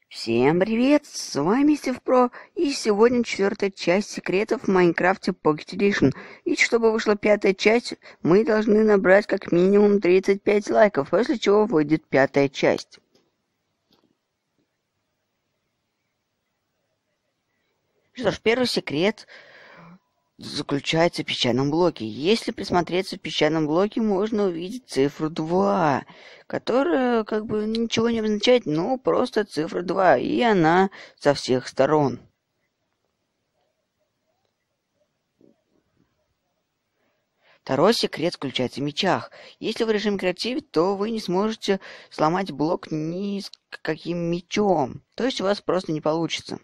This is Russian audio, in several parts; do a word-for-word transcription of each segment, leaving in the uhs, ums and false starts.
Всем привет, с вами Стив Про, и сегодня четвертая часть секретов в Майнкрафте Pocket Edition. И чтобы вышла пятая часть, мы должны набрать как минимум тридцать пять лайков, после чего выйдет пятая часть. Что ж, первый секрет заключается в песчаном блоке. Если присмотреться в песчаном блоке, можно увидеть цифру два, которая как бы ничего не обозначает, но просто цифра два, и она со всех сторон. Второй секрет заключается в мечах. Если вы в режиме креатив, то вы не сможете сломать блок ни с каким мечом. То есть у вас просто не получится.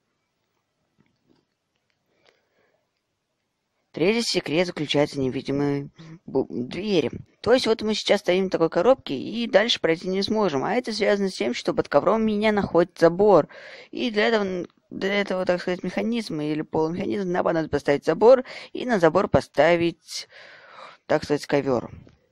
Третий секрет заключается в невидимой двери. То есть вот мы сейчас стоим в такой коробке и дальше пройти не сможем. А это связано с тем, что под ковром меня находит забор. И для этого, для этого, так сказать, механизма или полумеханизма нам надо поставить забор и на забор поставить, так сказать, ковер.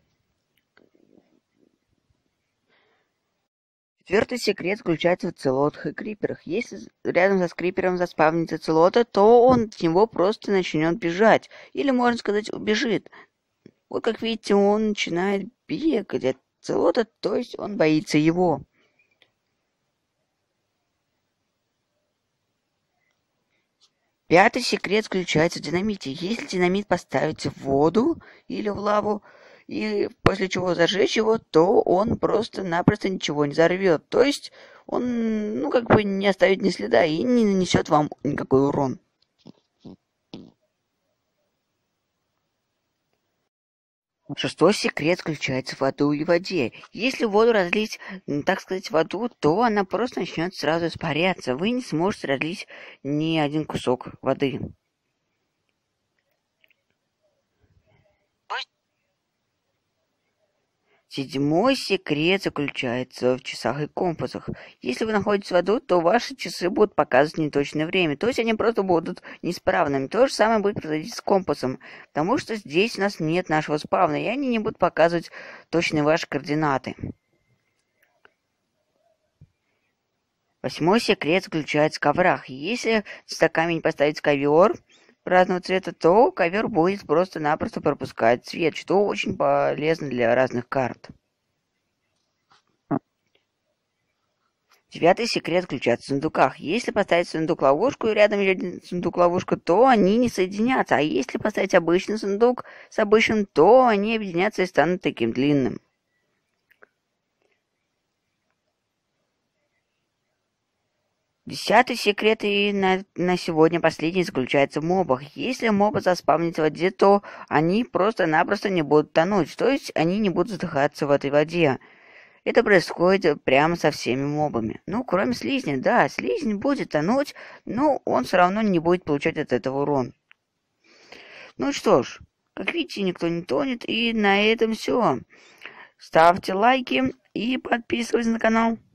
Четвертый секрет заключается в целотах и криперах. Если рядом со скрипером заспавнится целота, то он от него просто начнет бежать. Или, можно сказать, убежит. Вот как видите, он начинает бегать от целота, то есть он боится его. Пятый секрет заключается в динамите. Если динамит поставить в воду или в лаву, и после чего зажечь его, то он просто-напросто ничего не взорвет. То есть он, ну, как бы не оставит ни следа и не нанесет вам никакой урон. Шестой секрет заключается в воду и воде. Если воду разлить, так сказать, в воду, то она просто начнет сразу испаряться. Вы не сможете разлить ни один кусок воды. Седьмой секрет заключается в часах и компасах. Если вы находитесь в аду, то ваши часы будут показывать неточное время. То есть они просто будут неисправными. То же самое будет происходить с компасом. Потому что здесь у нас нет нашего спавна, и они не будут показывать точные ваши координаты. Восьмой секрет заключается в коврах. Если на камень поставить ковер разного цвета, то ковер будет просто-напросто пропускать свет, что очень полезно для разных карт. Девятый секрет заключается в сундуках. Если поставить сундук-ловушку и рядом один сундук-ловушка, то они не соединятся. А если поставить обычный сундук с обычным, то они объединятся и станут таким длинным. Десятый секрет и на, на сегодня последний заключается в мобах. Если мобы заспавнятся в воде, то они просто-напросто не будут тонуть. То есть они не будут задыхаться в этой воде. Это происходит прямо со всеми мобами. Ну, кроме слизня, да, слизень будет тонуть, но он все равно не будет получать от этого урон. Ну что ж, как видите, никто не тонет, и на этом все. Ставьте лайки и подписывайтесь на канал.